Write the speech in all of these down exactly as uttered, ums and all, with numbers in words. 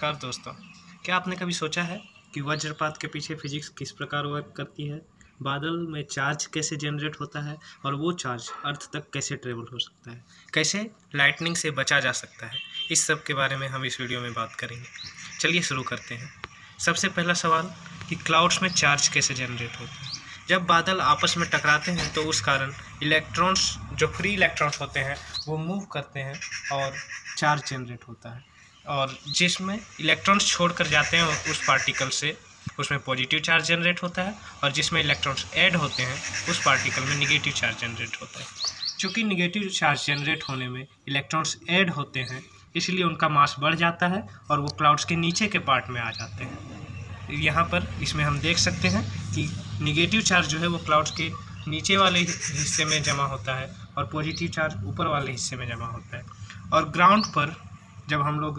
नमस्कार दोस्तों, क्या आपने कभी सोचा है कि वज्रपात के पीछे फिजिक्स किस प्रकार वर्क करती है? बादल में चार्ज कैसे जनरेट होता है और वो चार्ज अर्थ तक कैसे ट्रेवल हो सकता है? कैसे लाइटनिंग से बचा जा सकता है? इस सब के बारे में हम इस वीडियो में बात करेंगे। चलिए शुरू करते हैं। सबसे पहला सवाल कि क्लाउड्स में चार्ज कैसे जनरेट होता है? जब बादल आपस में टकराते हैं तो उस कारण इलेक्ट्रॉन्स, जो फ्री इलेक्ट्रॉन्स होते हैं, वो मूव करते हैं और चार्ज जनरेट होता है। और जिसमें इलेक्ट्रॉन्स छोड़कर जाते हैं उस पार्टिकल से, उसमें पॉजिटिव चार्ज जनरेट होता है, और जिसमें इलेक्ट्रॉन्स ऐड होते हैं उस पार्टिकल में निगेटिव चार्ज जनरेट होता है। चूँकि निगेटिव चार्ज जनरेट होने में इलेक्ट्रॉन्स ऐड होते हैं, इसलिए उनका मास बढ़ जाता है और वो क्लाउड्स के नीचे के पार्ट में आ जाते हैं। यहाँ पर इसमें हम देख सकते हैं कि निगेटिव चार्ज जो है वो क्लाउड्स के नीचे वाले हिस्से में जमा होता है और पॉजिटिव चार्ज ऊपर वाले हिस्से में जमा होता है। और ग्राउंड पर जब हम लोग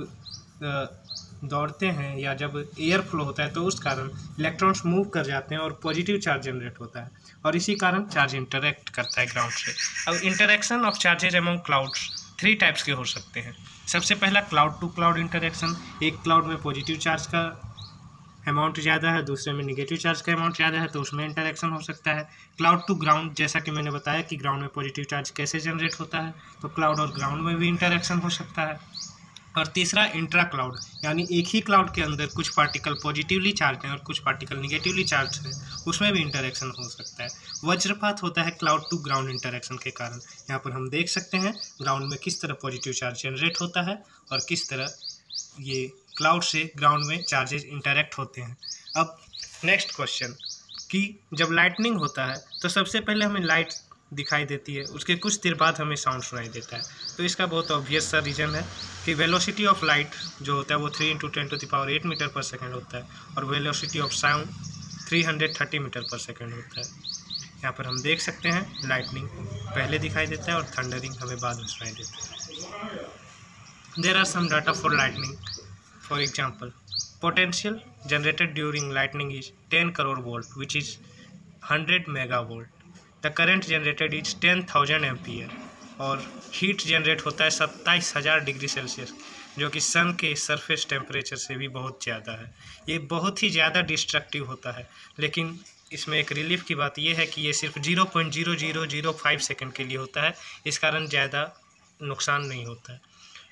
दौड़ते हैं या जब एयर फ्लो होता है तो उस कारण इलेक्ट्रॉन्स मूव कर जाते हैं और पॉजिटिव चार्ज जनरेट होता है, और इसी कारण चार्ज इंटरेक्ट करता है ग्राउंड से। अब interaction of charges among clouds three types के हो सकते हैं। सबसे पहला क्लाउड टू क्लाउड इंटरेक्शन। एक क्लाउड में पॉजिटिव चार्ज का अमाउंट ज़्यादा है, दूसरे में निगेटिव चार्ज का अमाउंट ज़्यादा है, तो उसमें इंटरेक्शन हो सकता है। क्लाउड टू ग्राउंड, जैसा कि मैंने बताया कि ग्राउंड में पॉजिटिव चार्ज कैसे जनरेट होता है, तो क्लाउड और ग्राउंड में भी इंटरेक्शन हो सकता है। और तीसरा इंट्रा क्लाउड, यानी एक ही क्लाउड के अंदर कुछ पार्टिकल पॉजिटिवली चार्ज हैं और कुछ पार्टिकल निगेटिवली चार्ज हैं, उसमें भी इंटरेक्शन हो सकता है। वज्रपात होता है क्लाउड टू ग्राउंड इंटरेक्शन के कारण। यहाँ पर हम देख सकते हैं ग्राउंड में किस तरह पॉजिटिव चार्ज जनरेट होता है और किस तरह ये क्लाउड से ग्राउंड में चार्जेस इंटरेक्ट होते हैं। अब नेक्स्ट क्वेश्चन कि जब लाइटनिंग होता है तो सबसे पहले हमें लाइट दिखाई देती है, उसके कुछ देर बाद हमें साउंड सुनाई देता है। तो इसका बहुत ऑब्वियस सा रीज़न है कि वेलोसिटी ऑफ लाइट जो होता है वो three into ten to the power eight metre per second होता है, और velocity of sound three hundred thirty metre per second होता है। यहाँ पर हम देख सकते हैं लाइटनिंग पहले दिखाई देता है और थंडरिंग हमें बाद में सुनाई देता है। There are some data for lightning. For example, potential generated during lightning is ten crore volt, which is one hundred megavolt. The current generated is ten thousand ampere, और हीट जनरेट होता है सत्ताईस हज़ार डिग्री सेल्सियस, जो कि सन के surface temperature से भी बहुत ज़्यादा है। ये बहुत ही ज़्यादा डिस्ट्रक्टिव होता है, लेकिन इसमें एक रिलीफ की बात यह है कि ये सिर्फ zero point zero zero zero five second के लिए होता है, इस कारण ज़्यादा नुकसान नहीं होता है।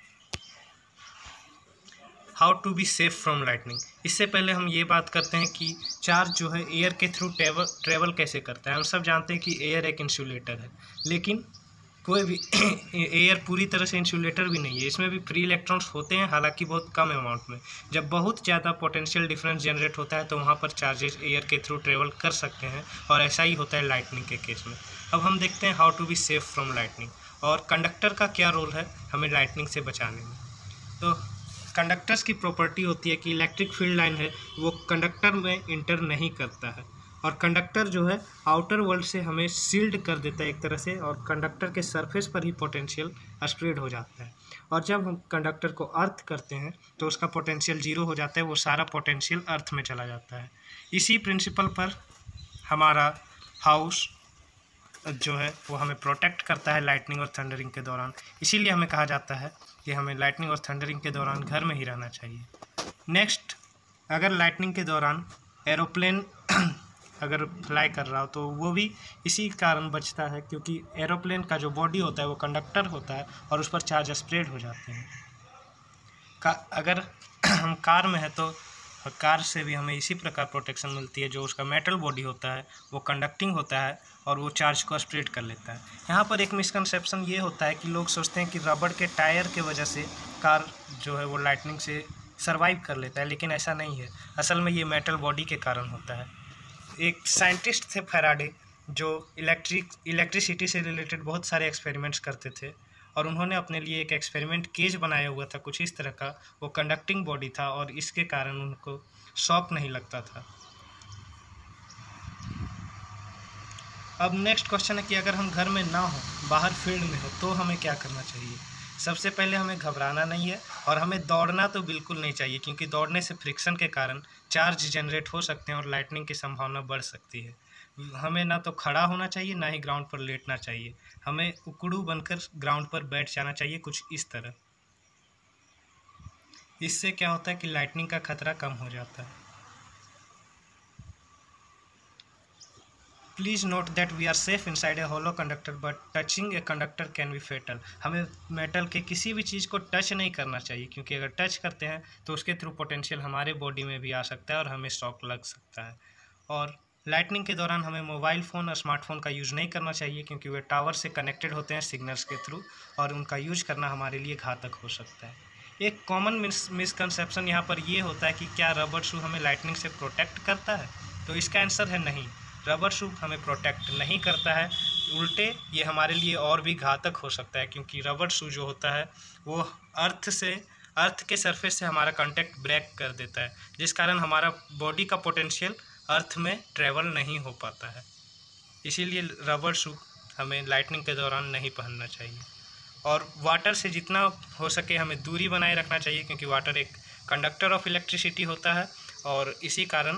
How to be safe from lightning. इससे पहले हम ये बात करते हैं कि चार्ज जो है एयर के थ्रू ट्रेवल ट्रेवल कैसे करता है। हम सब जानते हैं कि एयर एक इंसुलेटर है, लेकिन कोई भी एयर पूरी तरह से इंसुलेटर भी नहीं है, इसमें भी फ्री इलेक्ट्रॉन्स होते हैं, हालांकि बहुत कम अमाउंट में। जब बहुत ज़्यादा पोटेंशियल डिफरेंस जनरेट होता है तो वहाँ पर चार्जेस एयर के थ्रू ट्रेवल कर सकते हैं, और ऐसा ही होता है लाइटनिंग के केस में। अब हम देखते हैं how to be safe from lightning, और कंडक्टर का क्या रोल है हमें लाइटनिंग से बचाने में। तो कंडक्टर्स की प्रॉपर्टी होती है कि इलेक्ट्रिक फील्ड लाइन है वो कंडक्टर में इंटर नहीं करता है, और कंडक्टर जो है आउटर वर्ल्ड से हमें सील्ड कर देता है एक तरह से, और कंडक्टर के सरफेस पर ही पोटेंशियल स्प्रेड हो जाता है। और जब हम कंडक्टर को अर्थ करते हैं तो उसका पोटेंशियल जीरो हो जाता है, वो सारा पोटेंशियल अर्थ में चला जाता है। इसी प्रिंसिपल पर हमारा हाउस जो है वो हमें प्रोटेक्ट करता है लाइटनिंग और थंडरिंग के दौरान। इसीलिए हमें कहा जाता है कि हमें लाइटनिंग और थंडरिंग के दौरान घर में ही रहना चाहिए। नेक्स्ट, अगर लाइटनिंग के दौरान एरोप्लेन अगर फ्लाई कर रहा हो तो वो भी इसी कारण बचता है, क्योंकि एरोप्लेन का जो बॉडी होता है वो कंडक्टर होता है और उस पर चार्ज स्प्रेड हो जाते हैं। का अगर हम कार में है तो कार से भी हमें इसी प्रकार प्रोटेक्शन मिलती है, जो उसका मेटल बॉडी होता है वो कंडक्टिंग होता है और वो चार्ज को स्प्रेड कर लेता है। यहाँ पर एक मिसकंसेप्शन ये होता है कि लोग सोचते हैं कि रबड़ के टायर के वजह से कार जो है वो लाइटनिंग से सर्वाइव कर लेता है, लेकिन ऐसा नहीं है। असल में ये मेटल बॉडी के कारण होता है। एक साइंटिस्ट थे फैराडे, जो इलेक्ट्रिक इलेक्ट्रिसिटी से रिलेटेड बहुत सारे एक्सपेरिमेंट्स करते थे, और उन्होंने अपने लिए एक एक्सपेरिमेंट केज बनाया हुआ था कुछ इस तरह का। वो कंडक्टिंग बॉडी था और इसके कारण उनको शॉक नहीं लगता था। अब नेक्स्ट क्वेश्चन है कि अगर हम घर में ना हो, बाहर फील्ड में हो, तो हमें क्या करना चाहिए। सबसे पहले हमें घबराना नहीं है, और हमें दौड़ना तो बिल्कुल नहीं चाहिए, क्योंकि दौड़ने से फ्रिक्शन के कारण चार्ज जनरेट हो सकते हैं और लाइटनिंग की संभावना बढ़ सकती है। हमें ना तो खड़ा होना चाहिए, ना ही ग्राउंड पर लेटना चाहिए। हमें उकड़ू बनकर ग्राउंड पर बैठ जाना चाहिए, कुछ इस तरह। इससे क्या होता है कि लाइटनिंग का खतरा कम हो जाता है। Please note that we are safe inside a hollow conductor but touching a conductor can be fatal. हमें मेटल के किसी भी चीज़ को टच नहीं करना चाहिए, क्योंकि अगर टच करते हैं तो उसके थ्रू पोटेंशियल हमारे बॉडी में भी आ सकता है और हमें शॉक लग सकता है। और लाइटनिंग के दौरान हमें मोबाइल फ़ोन और स्मार्टफोन का यूज़ नहीं करना चाहिए, क्योंकि वे टावर से कनेक्टेड होते हैं सिग्नल्स के थ्रू, और उनका यूज करना हमारे लिए घातक हो सकता है। एक कॉमन मिस मिसकंसेप्शन यहाँ पर ये होता है कि क्या रबर शू हमें लाइटनिंग से प्रोटेक्ट करता है? तो इसका आंसर है नहीं। रबर शू हमें प्रोटेक्ट नहीं करता है, उल्टे ये हमारे लिए और भी घातक हो सकता है, क्योंकि रबर शू जो होता है वो अर्थ से अर्थ के सरफेस से हमारा कांटेक्ट ब्रेक कर देता है, जिस कारण हमारा बॉडी का पोटेंशियल अर्थ में ट्रेवल नहीं हो पाता है। इसीलिए रबर शू हमें लाइटनिंग के दौरान नहीं पहनना चाहिए। और वाटर से जितना हो सके हमें दूरी बनाए रखना चाहिए, क्योंकि वाटर एक कंडक्टर ऑफ इलेक्ट्रिसिटी होता है और इसी कारण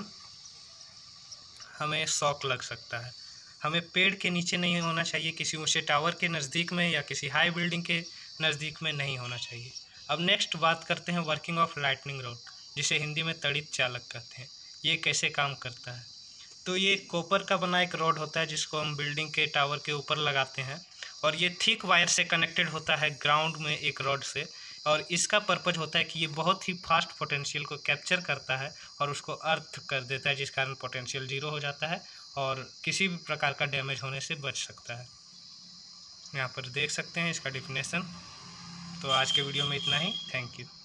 हमें शॉक लग सकता है। हमें पेड़ के नीचे नहीं होना चाहिए, किसी ऊंचे टावर के नज़दीक में या किसी हाई बिल्डिंग के नज़दीक में नहीं होना चाहिए। अब नेक्स्ट बात करते हैं वर्किंग ऑफ लाइटनिंग रॉड, जिसे हिंदी में तड़ित चालक कहते हैं। ये कैसे काम करता है? तो ये कॉपर का बना एक रॉड होता है जिसको हम बिल्डिंग के टावर के ऊपर लगाते हैं, और ये थिक वायर से कनेक्टेड होता है ग्राउंड में एक रॉड से, और इसका पर्पज होता है कि ये बहुत ही फास्ट पोटेंशियल को कैप्चर करता है और उसको अर्थ कर देता है, जिस कारण पोटेंशियल जीरो हो जाता है और किसी भी प्रकार का डैमेज होने से बच सकता है। यहाँ पर देख सकते हैं इसका डिफिनेशन। तो आज के वीडियो में इतना ही। Thank you.